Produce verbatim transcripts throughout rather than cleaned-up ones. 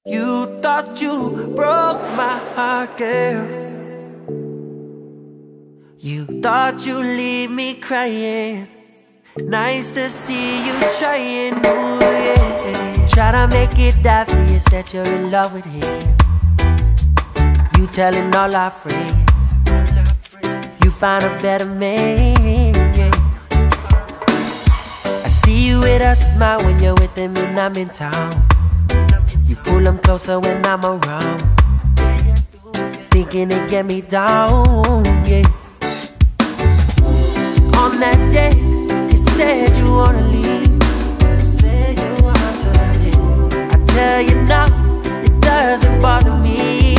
You thought you broke my heart, girl. You thought you'd leave me crying. Nice to see you trying, ooh yeah. Try to make it obvious that you're in love with him. You telling all our friends you found a better man, yeah. I see you with a smile when you're with him and I'm in town. You pull them closer when I'm around, thinking it get me down, yeah. On that day, you said you wanna leave. Said you want to leave. I tell you now, it doesn't bother me,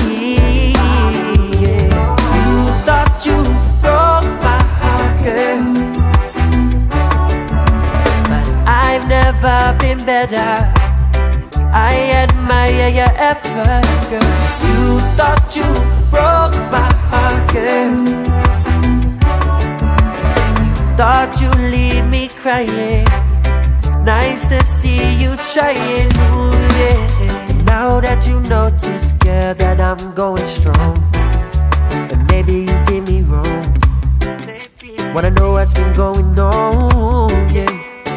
yeah. You thought you broke my heart, girl, but I've never been better. I admire your effort, girl. You thought you broke my heart, girl. You thought you'd leave me crying. Nice to see you trying, ooh yeah. Now that you notice, girl, that I'm going strong, but maybe you did me wrong. Wanna know what's been going on, yeah.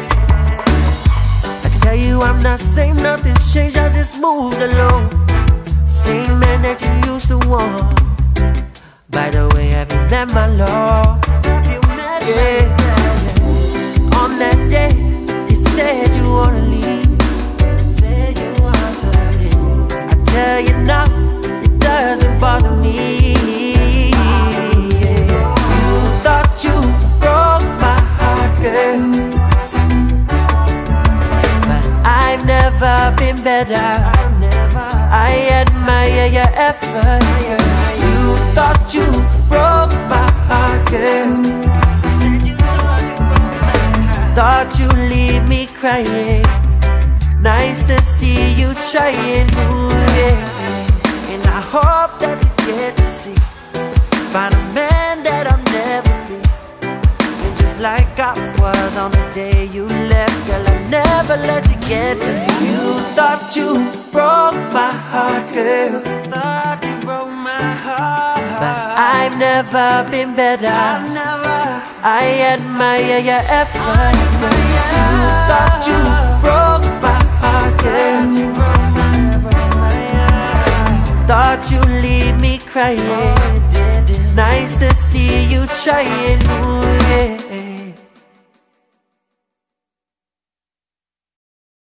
Tell you I'm not saying nothing's changed, I just moved along. Same man that you used to want. By the way, have you met my love? Yeah. On that day, you said you wanna leave. Said you want to leave. I tell you now, it doesn't bother me, yeah. You thought you broke my heart, girl, I've never been better. I admire your effort, girl. You thought you broke my heart, girl. Thought you'd leave me crying. Nice to see you trying, ooh yeah. And I hope that you get to see, find a man that I'll never be. And just like I was on the day you left, girl, I never let you get to me. You thought you broke my heart, girl. Thought you broke my heart, but I've never been better. I've never. I admire your effort, girl. You thought you broke my heart, girl. Thought you'd leave me crying. Nice to see you trying, ooh yeah.